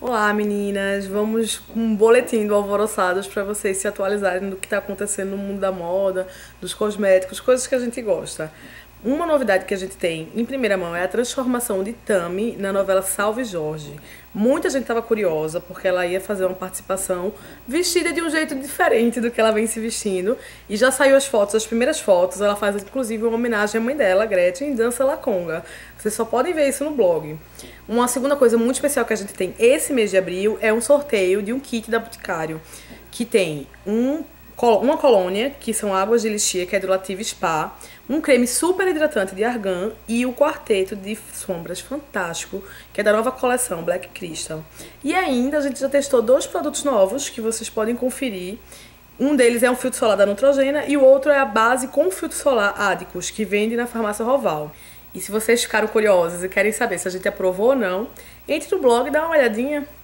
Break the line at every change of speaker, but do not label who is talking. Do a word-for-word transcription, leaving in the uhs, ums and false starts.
Olá meninas, vamos com um boletim do Alvoroçados para vocês se atualizarem do que está acontecendo no mundo da moda, dos cosméticos, coisas que a gente gosta. Uma novidade que a gente tem em primeira mão é a transformação de Tami na novela Salve Jorge. Muita gente estava curiosa porque ela ia fazer uma participação vestida de um jeito diferente do que ela vem se vestindo. E já saiu as fotos, as primeiras fotos. Ela faz inclusive uma homenagem à mãe dela, Gretchen, em dança La Conga. Vocês só podem ver isso no blog. Uma segunda coisa muito especial que a gente tem esse mês de abril é um sorteio de um kit da Boticário, que tem um uma colônia, que são águas de elixir, que é do Lative Spa, um creme super hidratante de argan e o quarteto de sombras fantástico, que é da nova coleção Black Crystal. E ainda a gente já testou dois produtos novos que vocês podem conferir. Um deles é um filtro solar da Neutrogena e o outro é a base com filtro solar Adicus, que vende na farmácia Roval. E se vocês ficaram curiosos e querem saber se a gente aprovou ou não, entre no blog e dá uma olhadinha.